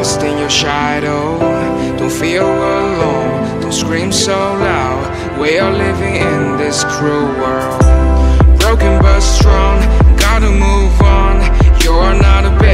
lost in your shadow. Don't feel alone, don't scream so loud. We are living in this cruel world. Broken but strong, gotta move on. You're not a